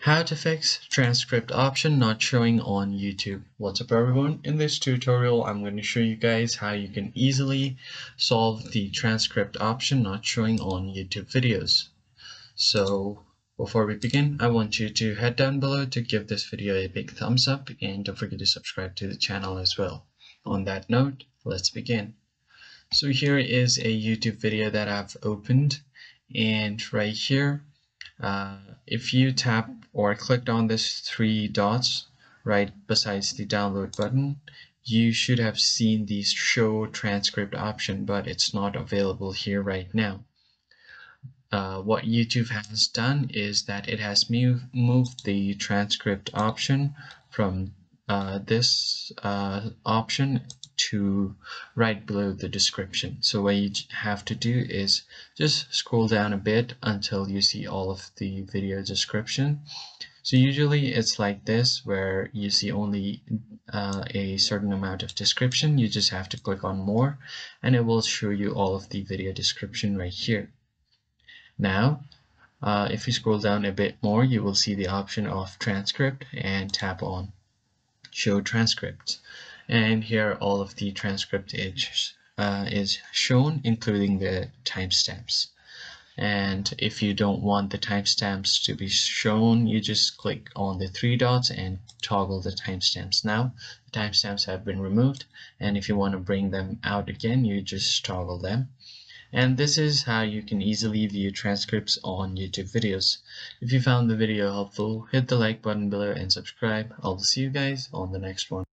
How to fix transcript option not showing on YouTube. What's up everyone? In this tutorial I'm going to show you guys how you can easily solve the transcript option not showing on YouTube videos. So before we begin, I want you to head down below to give this video a big thumbs up and don't forget to subscribe to the channel as well. On that note, let's begin. So here is a YouTube video that I've opened, and right here if you tap or clicked on this three dots right besides the download button, you should have seen the show transcript option, but it's not available here right now. What YouTube has done is that it has moved the transcript option from this option to right below the description. So what you have to do is just scroll down a bit until you see all of the video description. So usually it's like this, where you see only a certain amount of description. You just have to click on more and it will show you all of the video description right here. Now if you scroll down a bit more, you will see the option of transcript and tap on show transcripts, and here all of the transcript is shown, including the timestamps. And if you don't want the timestamps to be shown, you just click on the three dots and toggle the timestamps. Now the timestamps have been removed, and if you want to bring them out again, you just toggle them. And this is how you can easily view transcripts on YouTube videos. If you found the video helpful, hit the like button below and subscribe. I'll see you guys on the next one.